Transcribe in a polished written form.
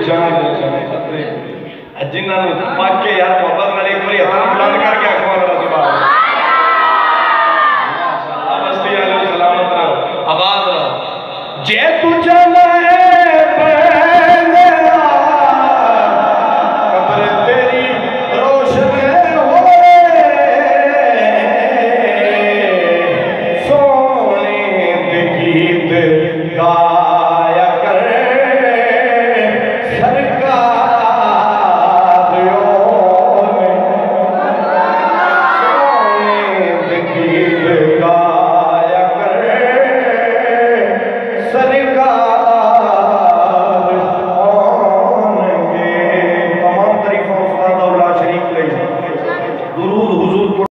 जान जिन्होंने पक के यार मोहब्बत नाल एक बार हाथ बुलंद करके आखो मेरा सुभान माशाअल्लाह बस्ती आलो सलामत रहो आबाद रहो जे तू जान